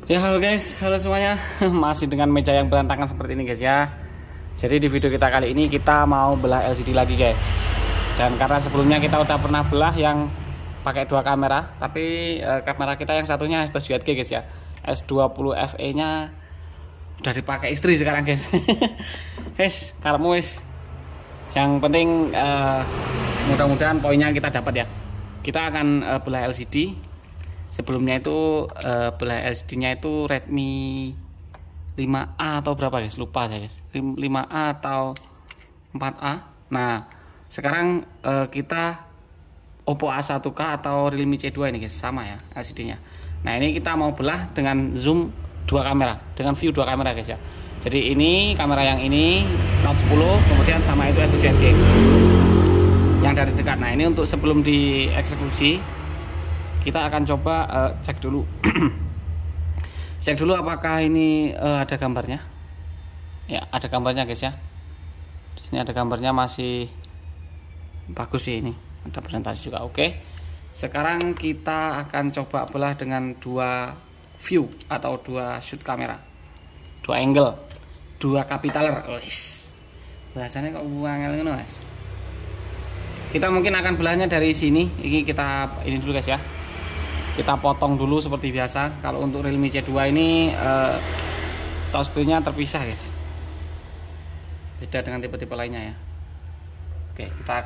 Ya halo guys, halo semuanya. Masih dengan meja yang berantakan seperti ini guys ya. Jadi di video kita kali ini kita mau belah LCD lagi guys. Dan karena sebelumnya kita udah pernah belah yang pakai dua kamera, tapi kamera kita yang satunya S7 guys ya. S20 FE nya udah dipakai istri sekarang guys. Guys, karemu guys. Yang penting mudah-mudahan poinnya kita dapat ya. Kita akan belah LCD. Sebelumnya itu belah LCD-nya itu Redmi 5A atau berapa guys? Lupa saya guys. 5A atau 4A. Nah, sekarang kita Oppo A1K atau Realme C2 ini guys, sama ya LCD-nya. Nah, ini kita mau belah dengan zoom dua kamera, dengan view dua kamera guys ya. Jadi ini kamera yang ini Note 10, kemudian sama itu S7 yang dari dekat. Nah, ini untuk sebelum dieksekusi kita akan coba cek dulu. Cek dulu apakah ini ada gambarnya. Ya, ada gambarnya guys ya. Di sini ada gambarnya, masih bagus sih ini. Ada presentasi juga. Oke. Sekarang kita akan coba belah dengan dua view atau dua shoot kamera. Dua angle, dua capitaler. Bahasanya kok angel ngono, Mas. Kita mungkin akan belahnya dari sini. Ini kita ini dulu guys ya. Kita potong dulu seperti biasa. Kalau untuk Realme C2 ini touchscreen-nya terpisah guys, beda dengan tipe-tipe lainnya ya. Oke, kita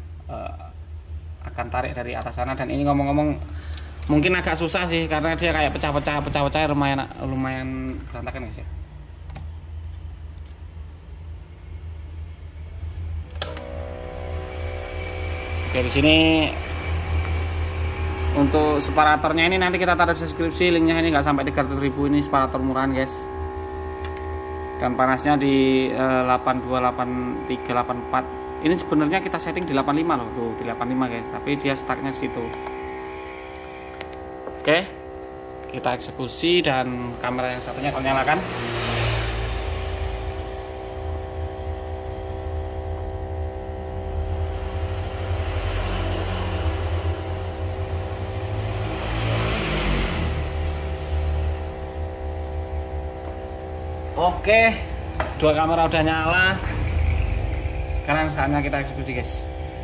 akan tarik dari atas sana. Dan ini ngomong-ngomong mungkin agak susah sih, karena dia kayak pecah-pecah lumayan berantakan guys ya. Oke, di sini untuk separatornya ini nanti kita taruh di deskripsi linknya. Ini nggak sampai 300.000, ini separator murahan guys. Dan panasnya di 82, 83, 84. Ini sebenarnya kita setting di 85 loh, tuh di 85 guys. Tapi dia stucknya di situ. Oke, kita eksekusi dan kamera yang satunya kita nyalakan. Oke, dua kamera udah nyala. Sekarang saatnya kita eksekusi guys.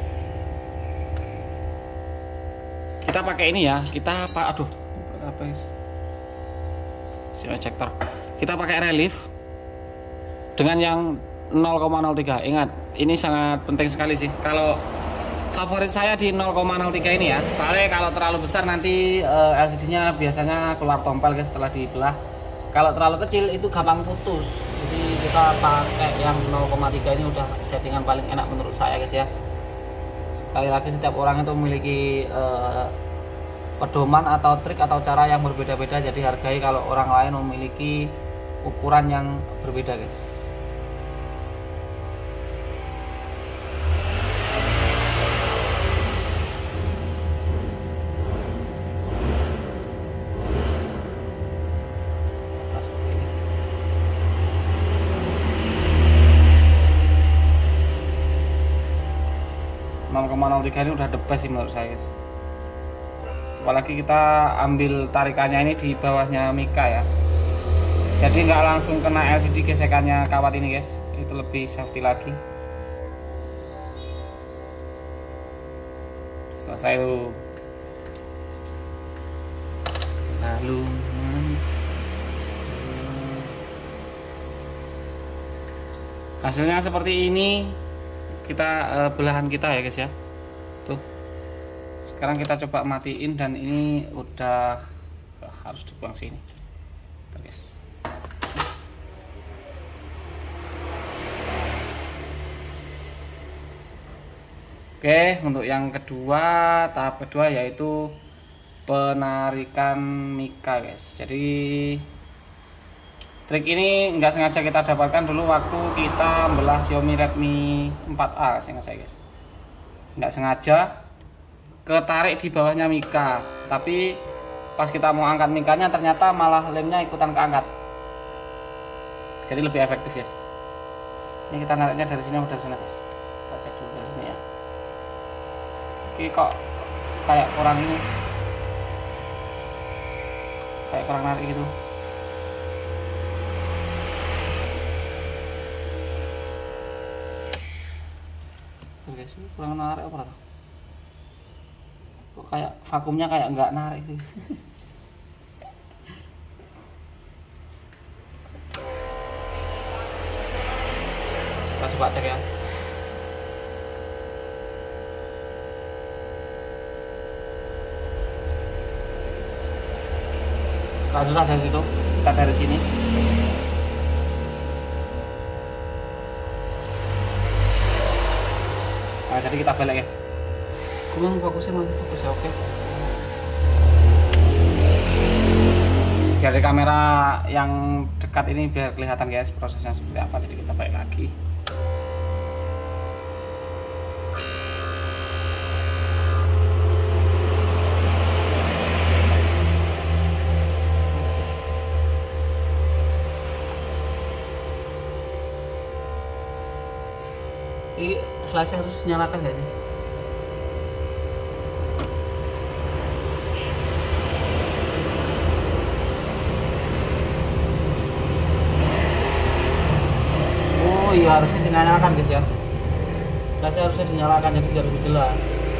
Kita pakai ini ya. Kita apa guys? Ejector. Kita pakai relief dengan yang 0,03. Ingat, ini sangat penting sekali sih. Kalau favorit saya di 0,03 ini ya. Soalnya kalau terlalu besar nanti LCD-nya biasanya keluar tompel guys setelah dibelah. Kalau terlalu kecil itu gampang putus. Jadi kita pakai yang 0,3 ini udah settingan paling enak menurut saya guys ya. Sekali lagi setiap orang itu memiliki pedoman atau trik atau cara yang berbeda-beda. Jadi hargai kalau orang lain memiliki ukuran yang berbeda guys. Ini udah the best sih menurut saya guys. Apalagi kita ambil tarikannya ini di bawahnya Mika ya, jadi nggak langsung kena LCD gesekannya kawat ini guys. Itu lebih safety lagi. Selesai lalu hasilnya seperti ini. Kita belahan kita ya guys ya. Tuh, sekarang kita coba matiin dan ini udah harus dibuang sini. Tuh, guys. Oke, untuk yang kedua, tahap kedua yaitu penarikan Mika guys. Jadi trik ini nggak sengaja kita dapatkan dulu waktu kita belah Xiaomi Redmi 4A saya guys. Nggak sengaja ketarik di bawahnya Mika, tapi pas kita mau angkat Mikanya ternyata malah lemnya ikutan keangkat, jadi lebih efektif guys. Ini kita nariknya dari sini atau dari sana guys. Kita cek dulu dari sini ya. Oke, kok kayak kurang ini, kayak kurang narik gitu. guys, kurang narik apa tuh? Kok kayak vakumnya kayak nggak narik sih. Kita coba cek ya. Nggak susah dari situ, kita dari sini. Nah, jadi kita balik guys. Kurang fokusnya masih fokus ya, oke. Dari kamera yang dekat ini biar kelihatan guys prosesnya seperti apa, jadi kita balik lagi. Ini flash harus nyalakan nggak sih? Oh iya, harusnya dinyalakan guys ya. Flash harusnya dinyalakan jadi biar lebih jelas.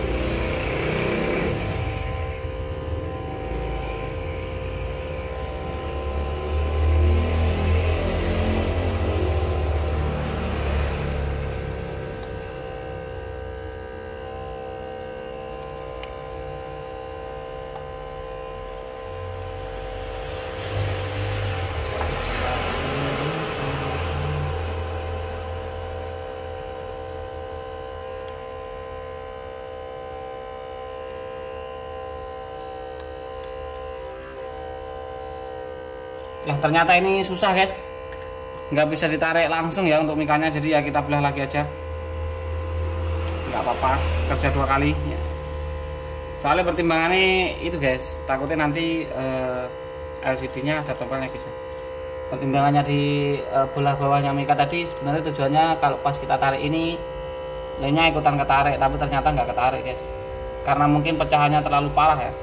Ya ternyata ini susah guys, nggak bisa ditarik langsung ya untuk mikanya, jadi ya kita belah lagi aja, nggak apa-apa, kerja 2 kali ya. Soalnya pertimbangannya itu guys, takutnya nanti LCD nya ada tompelnya guys ya. Pertimbangannya di belah bawahnya mika tadi sebenarnya tujuannya kalau pas kita tarik ini lainnya ikutan ketarik, tapi ternyata nggak ketarik guys, karena mungkin pecahannya terlalu parah ya.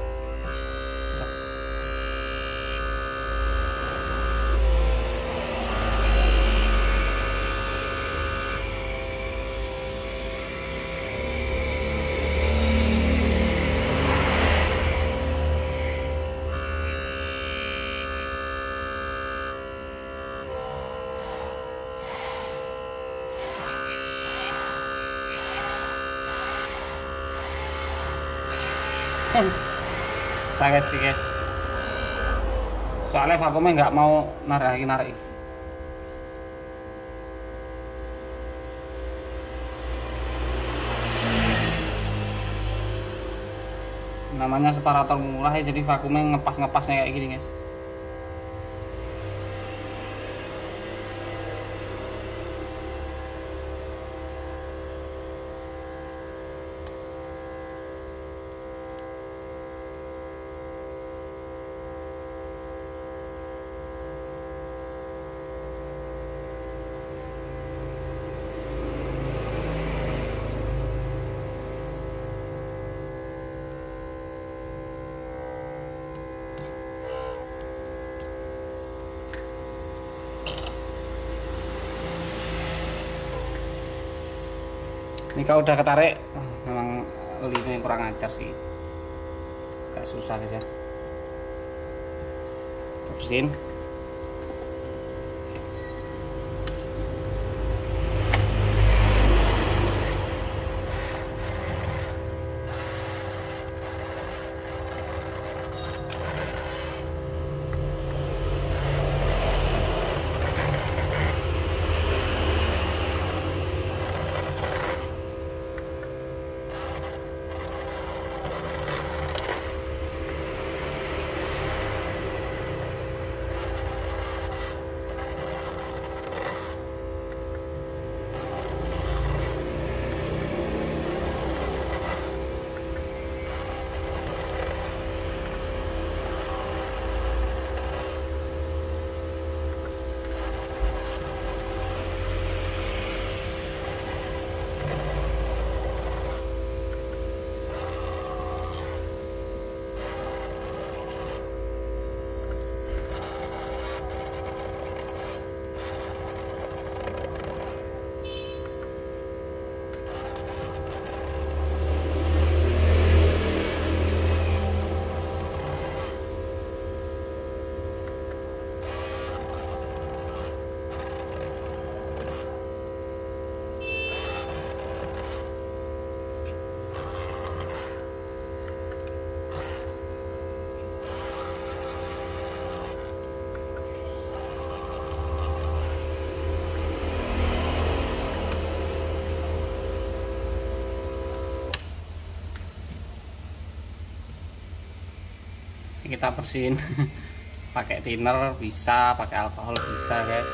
Saya sih guys, soalnya vakumnya nggak mau narik. Namanya separator murah ya, jadi vakumnya ngepasnya kayak gini guys. Ini kalau udah ketarik, memang lima yang kurang ajar sih, agak susah guys ya. Kita bersihin. kita bersihin pakai thinner bisa, pakai alkohol bisa guys.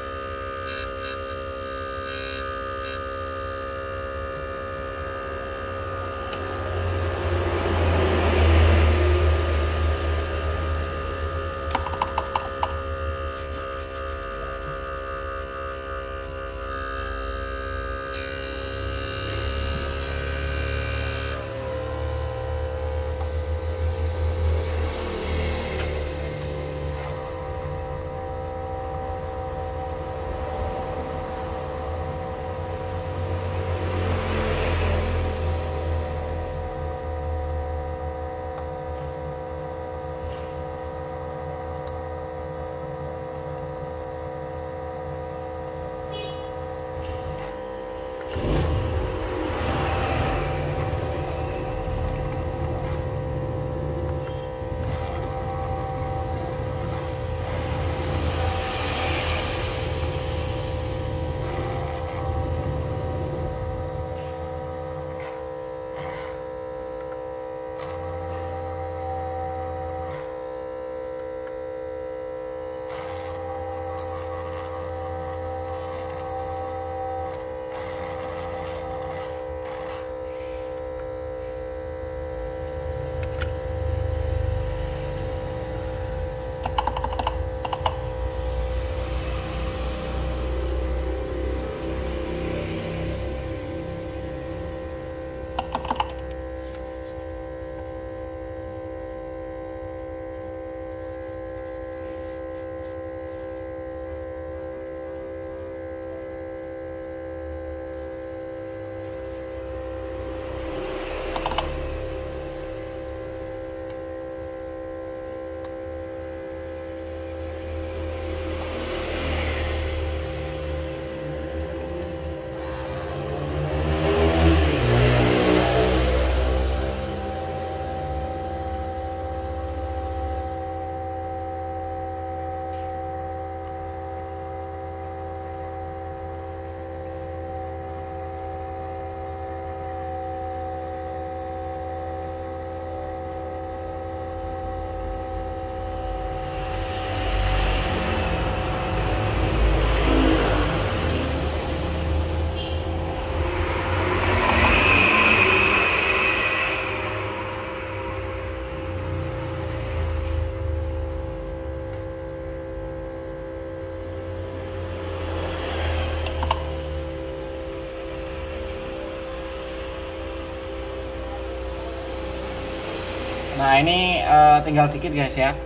Nah ini tinggal dikit guys ya,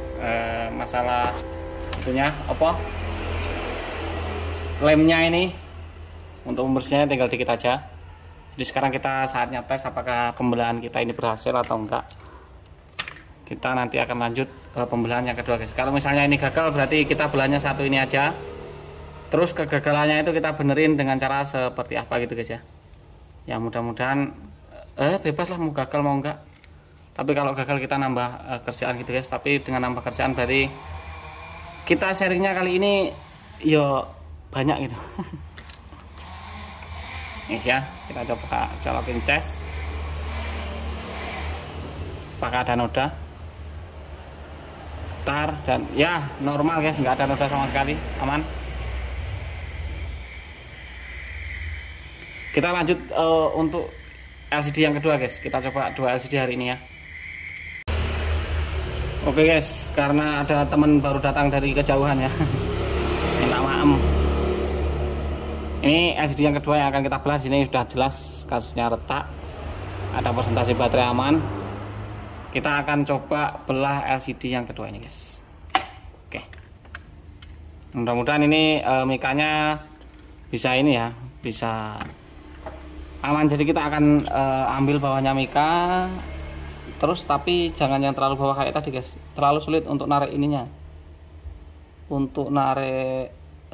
masalah itunya apa, lemnya ini untuk pembersihnya tinggal dikit aja. Jadi sekarang kita saatnya tes apakah pembelahan kita ini berhasil atau enggak. Kita nanti akan lanjut pembelahan yang kedua guys. Kalau misalnya ini gagal berarti kita belahnya satu ini aja, terus kegagalannya itu kita benerin dengan cara seperti apa gitu guys ya. Ya mudah-mudahan bebas lah mau gagal mau enggak. Tapi kalau gagal kita nambah kerjaan gitu guys. Tapi dengan nambah kerjaan berarti kita sharingnya kali ini yo banyak gitu. Nih ya, kita coba colokin cas. Apakah ada noda? Tar dan ya normal guys, nggak ada noda sama sekali, aman. Kita lanjut untuk LCD yang kedua guys. Kita coba dua LCD hari ini ya. Oke guys, karena ada teman baru datang dari kejauhan ya, minta maaf. Ini LCD yang kedua yang akan kita belah. Sini sudah jelas kasusnya retak, ada persentase baterai aman. Kita akan coba belah LCD yang kedua ini guys. Oke, mudah-mudahan ini mikanya bisa ini ya, bisa aman. Jadi kita akan ambil bawahnya mika. Terus tapi jangan yang terlalu bawah kayak tadi guys, terlalu sulit untuk narik ininya, untuk narik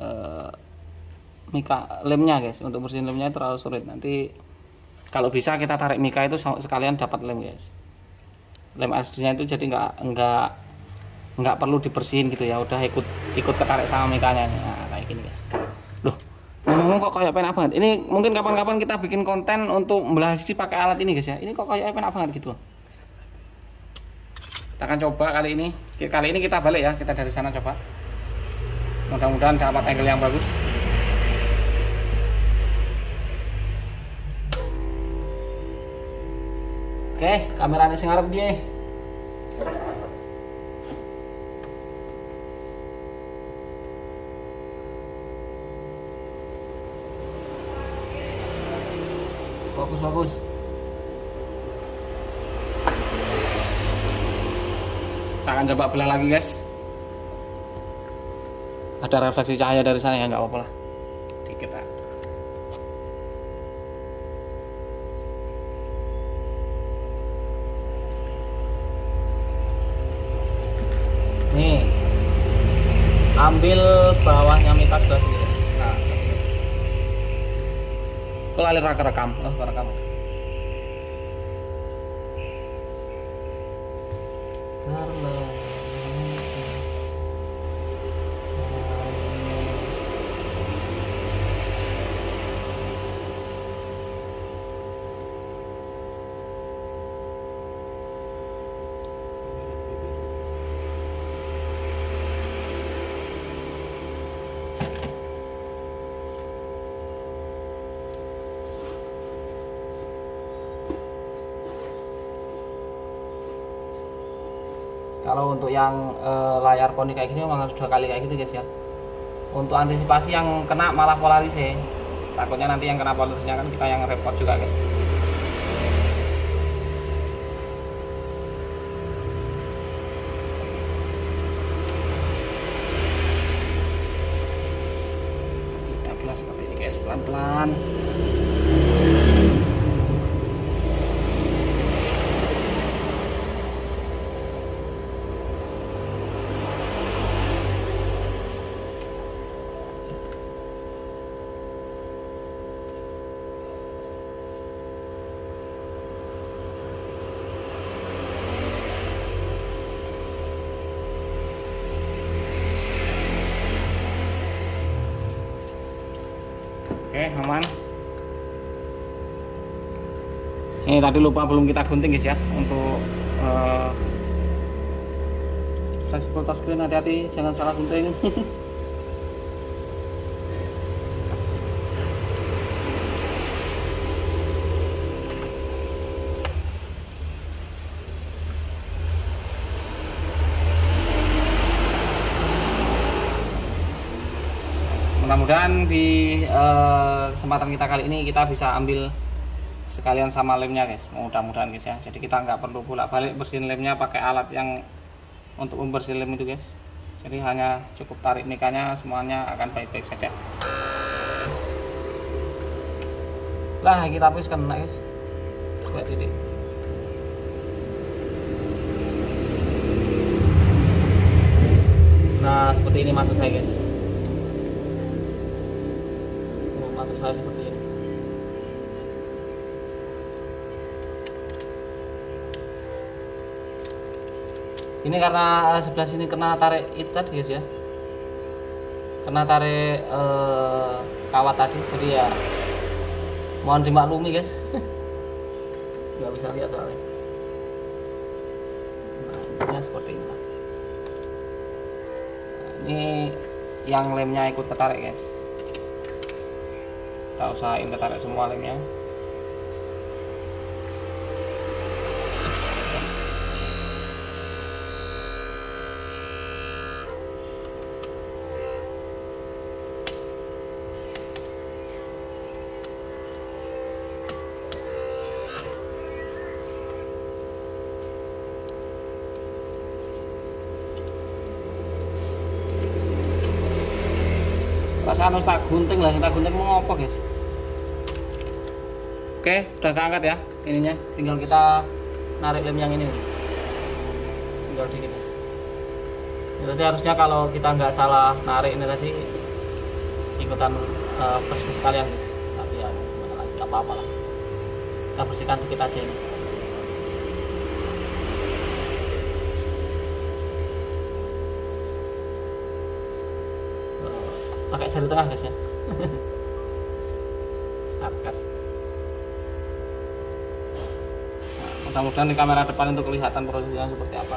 mika lemnya guys. Untuk bersihin lemnya terlalu sulit. Nanti kalau bisa kita tarik mika itu sekalian dapat lem guys. Lem aslinya itu jadi nggak perlu dibersihin gitu ya, udah ikut ketarik sama mikanya. Nah, kayak gini guys. Loh, ngomong kok kayak penak banget. Ini mungkin kapan-kapan kita bikin konten untuk membelah LCD pakai alat ini guys ya. Ini kok kayak penak banget gitu loh. Kita akan coba kali ini kita balik ya, kita dari sana coba, mudah-mudahan dapat angle yang bagus. Oke, kameranya sing ngarep dia. Bagus. Kita akan coba belah lagi guys. Ada refleksi cahaya dari sana ya, nggak apa-apa lah, dikit lah. Nih, ambil bawahnya mika sebelah sini. Nah, kok lali kerekam? Kerekam. Kalau untuk yang layar poni kayak gini memang harus 2 kali kayak gitu guys ya, untuk antisipasi yang kena malah polaris ya. Takutnya nanti yang kena polarisnya kan kita yang repot juga guys. Kita belah seperti ini guys, pelan-pelan. Oke, aman. Ini tadi lupa belum kita gunting guys ya, untuk flash touchscreen, hati-hati jangan salah gunting. Mudah-mudahan di kesempatan kita kali ini kita bisa ambil sekalian sama lemnya guys, mudah-mudahan guys ya. Jadi kita nggak perlu bolak-balik bersihin lemnya pakai alat yang untuk membersih lem itu guys. Jadi hanya cukup tarik mikanya, semuanya akan baik-baik saja. Lah kita habiskan guys, lihat titik. Nah seperti ini maksud saya guys. Maksud saya seperti ini. Ini karena sebelah sini kena tarik itu tadi guys ya, kena tarik kawat tadi, jadi ya mohon dimaklumi guys. Nggak bisa lihat soalnya. Nah, seperti ini. Nah, ini yang lemnya ikut ketarik guys. Kita usahain ketarik semua lemnya. Perasaan harus tak gunting lah, tak gunting mau ngopo guys. Oke, udah keangkat ya ininya, tinggal kita narik lem yang ini, tinggal dikit ya. Jadi harusnya kalau kita nggak salah narik ini tadi ikutan bersih sekalian guys, tapi ya gimana lagi, apa-apa lah, kita bersihkan dikit aja ini. Pakai jari tengah guys ya. Sarkas. Nah, Mudah-mudahan di kamera depan untuk kelihatan prosesnya seperti apa.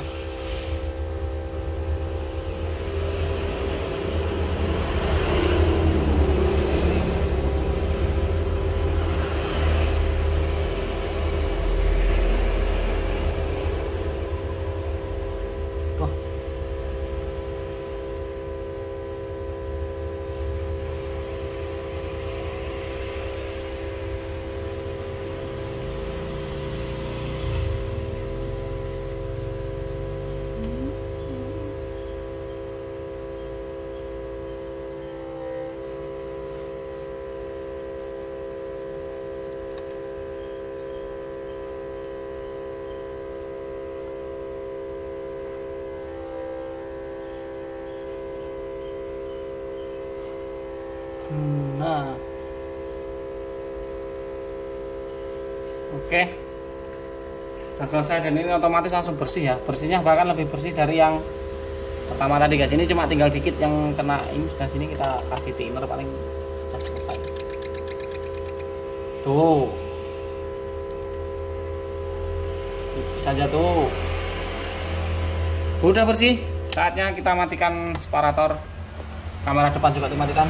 Nah, oke, sudah selesai dan ini otomatis langsung bersih ya. Bersihnya bahkan lebih bersih dari yang pertama tadi guys. Ini cuma tinggal dikit yang kena ini, sudah sini kita kasih thinner paling sudah selesai. Tuh, itu saja tuh, udah bersih. Saatnya kita matikan separator. Kamera depan juga dimatikan.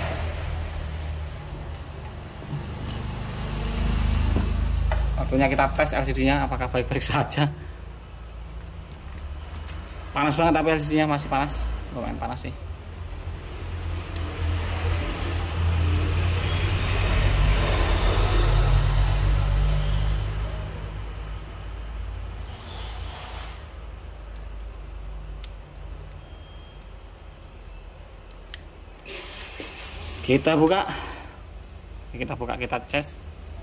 Waktunya kita tes LCD-nya apakah baik-baik saja. Panas banget tapi LCD-nya masih panas, lumayan panas sih. Kita buka, kita cas.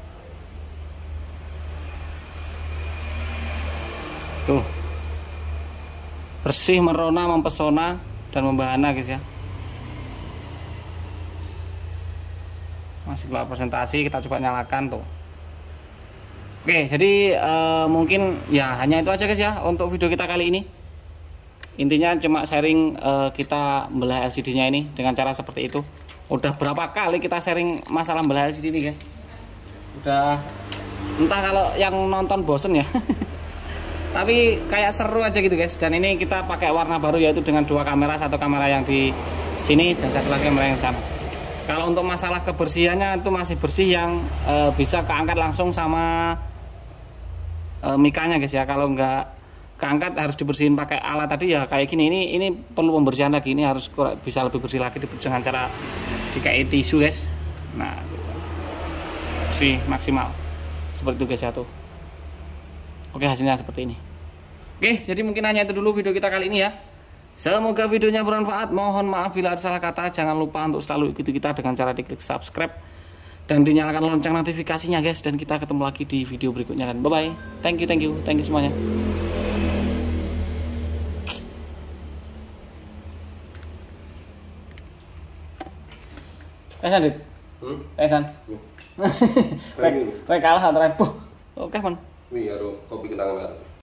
Tuh, bersih, merona, mempesona, dan membahana guys ya. Masih keluar presentasi, kita coba nyalakan tuh. Oke, jadi mungkin ya hanya itu aja guys ya untuk video kita kali ini. Intinya cuma sharing kita belah LCD-nya ini dengan cara seperti itu. Udah berapa kali kita sharing masalah belah LCD ini guys. Udah entah kalau yang nonton bosen ya. Tapi kayak seru aja gitu guys. Dan ini kita pakai warna baru yaitu dengan dua kamera, satu kamera yang di sini dan satu lagi kamera yang sana. Kalau untuk masalah kebersihannya itu masih bersih yang bisa keangkat langsung sama mikanya guys ya. Kalau nggak keangkat harus dibersihin pakai alat tadi ya kayak gini. Ini perlu pembersihan lagi. Ini harus bisa lebih bersih lagi dengan cara dikai tisu guys. Nah, bersih maksimal seperti itu guys ya tuh. Oke, hasilnya seperti ini. Oke, jadi mungkin hanya itu dulu video kita kali ini ya. Semoga videonya bermanfaat. Mohon maaf bila ada salah kata. Jangan lupa untuk selalu ikuti kita dengan cara diklik subscribe dan dinyalakan lonceng notifikasinya guys. Dan kita ketemu lagi di video berikutnya dan bye bye. Thank you semuanya. Esan dit. Esan. Rek kalah antara. Oke man. Wih, aduh, kopi kenangan.